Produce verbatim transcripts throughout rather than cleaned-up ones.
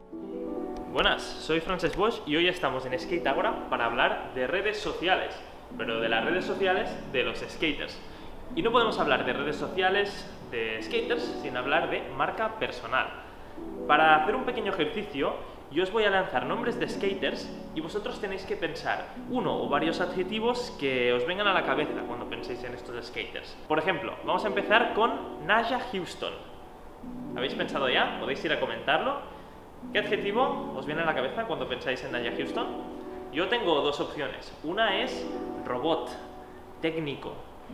Buenas, soy Francesc Boix y hoy estamos en Skate Agora para hablar de redes sociales, pero de las redes sociales de los skaters. Y no podemos hablar de redes sociales de skaters sin hablar de marca personal. Para hacer un pequeño ejercicio, yo os voy a lanzar nombres de skaters y vosotros tenéis que pensar uno o varios adjetivos que os vengan a la cabeza cuando penséis en estos skaters. Por ejemplo, vamos a empezar con Nyjah Huston. ¿Habéis pensado ya? Podéis ir a comentarlo. ¿Qué adjetivo os viene a la cabeza cuando pensáis en Nyjah Huston? Yo tengo dos opciones. Una es robot, técnico.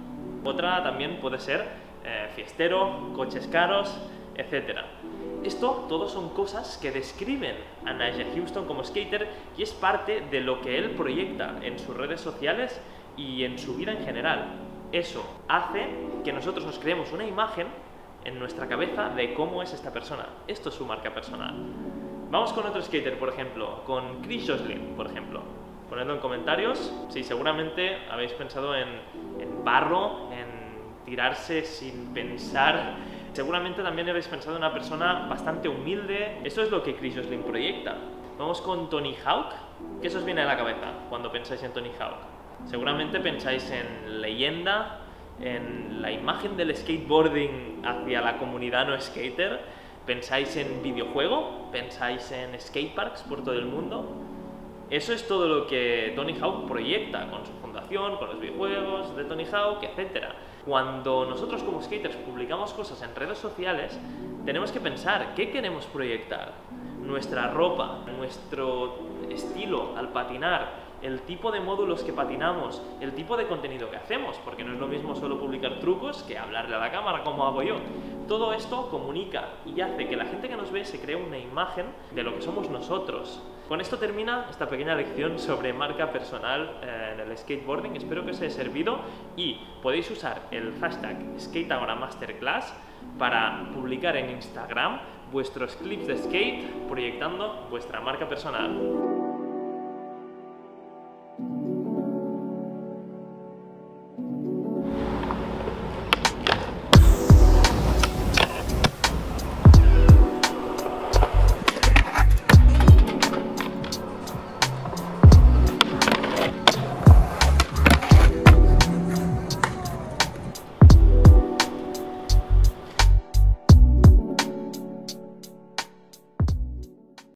Otra también puede ser eh, fiestero, coches caros, etcétera. Esto, todos son cosas que describen a Nyjah Huston como skater y es parte de lo que él proyecta en sus redes sociales y en su vida en general. Eso hace que nosotros nos creemos una imagen en nuestra cabeza de cómo es esta persona. Esto es su marca personal. Vamos con otro skater, por ejemplo, con Chris Joslin, por ejemplo. Ponedlo en comentarios. Sí, seguramente habéis pensado en, en barro, en tirarse sin pensar. Seguramente también habéis pensado en una persona bastante humilde. Eso es lo que Chris Joslin proyecta. Vamos con Tony Hawk. ¿Qué os viene a la cabeza cuando pensáis en Tony Hawk? Seguramente pensáis en leyenda, en la imagen del skateboarding hacia la comunidad no skater. Pensáis en videojuego, pensáis en skateparks por todo el mundo. Eso es todo lo que Tony Hawk proyecta con su fundación, con los videojuegos de Tony Hawk, etcétera. Cuando nosotros como skaters publicamos cosas en redes sociales, tenemos que pensar qué queremos proyectar. Nuestra ropa, nuestro estilo al patinar, el tipo de módulos que patinamos, el tipo de contenido que hacemos, porque no es lo mismo solo publicar trucos que hablarle a la cámara como hago yo. Todo esto comunica y hace que la gente que nos ve se cree una imagen de lo que somos nosotros. Con esto termina esta pequeña lección sobre marca personal eh, en el skateboarding. Espero que os haya servido y podéis usar el hashtag SkateAgoraMasterclass para publicar en Instagram vuestros clips de skate proyectando vuestra marca personal.